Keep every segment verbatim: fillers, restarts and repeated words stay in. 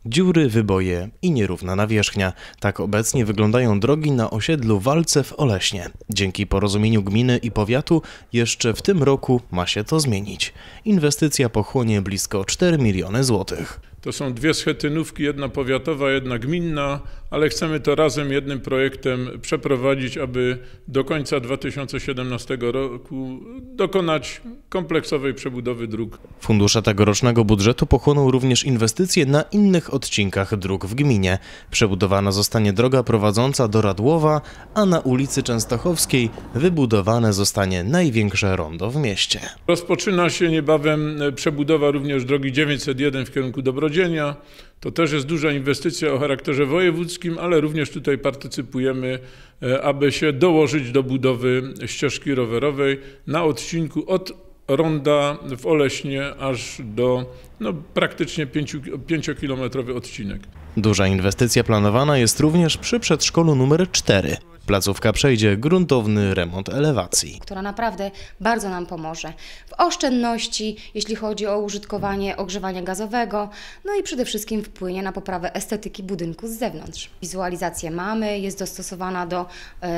Dziury, wyboje i nierówna nawierzchnia. Tak obecnie wyglądają drogi na osiedlu Walce w Oleśnie. Dzięki porozumieniu gminy i powiatu jeszcze w tym roku ma się to zmienić. Inwestycja pochłonie blisko cztery miliony złotych. To są dwie schetynówki, jedna powiatowa, jedna gminna, ale chcemy to razem jednym projektem przeprowadzić, aby do końca dwa tysiące siedemnastego roku dokonać kompleksowej przebudowy dróg. Fundusze tegorocznego budżetu pochłoną również inwestycje na innych odcinkach dróg w gminie. Przebudowana zostanie droga prowadząca do Radłowa, a na ulicy Częstochowskiej wybudowane zostanie największe rondo w mieście. Rozpoczyna się niebawem przebudowa również drogi dziewięćset jeden w kierunku Dobrodzienia. To też jest duża inwestycja o charakterze wojewódzkim, ale również tutaj partycypujemy, aby się dołożyć do budowy ścieżki rowerowej na odcinku od ronda w Oleśnie aż do no, praktycznie pięciokilometrowy odcinek. Duża inwestycja planowana jest również przy przedszkolu numer cztery. Placówka przejdzie gruntowny remont elewacji, która naprawdę bardzo nam pomoże w oszczędności, jeśli chodzi o użytkowanie ogrzewania gazowego, no i przede wszystkim wpłynie na poprawę estetyki budynku z zewnątrz. Wizualizację mamy, jest dostosowana do e,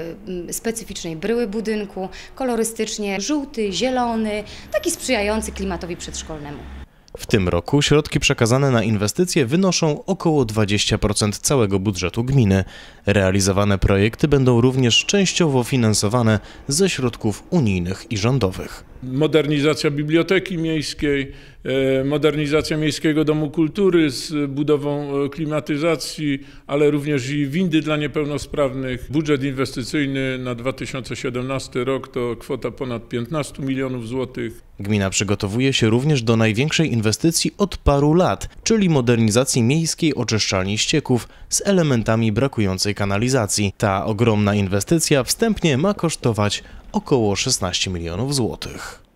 e, specyficznej bryły budynku, kolorystycznie żółty, zielony, taki sprzyjający klimatowi przedszkolnemu. W tym roku środki przekazane na inwestycje wynoszą około dwadzieścia procent całego budżetu gminy. Realizowane projekty będą również częściowo finansowane ze środków unijnych i rządowych. Modernizacja biblioteki miejskiej, modernizacja Miejskiego Domu Kultury z budową klimatyzacji, ale również i windy dla niepełnosprawnych. Budżet inwestycyjny na dwa tysiące siedemnasty rok to kwota ponad piętnaście milionów złotych. Gmina przygotowuje się również do największej inwestycji od paru lat, czyli modernizacji miejskiej oczyszczalni ścieków z elementami brakującej kanalizacji. Ta ogromna inwestycja wstępnie ma kosztować około szesnaście milionów złotych.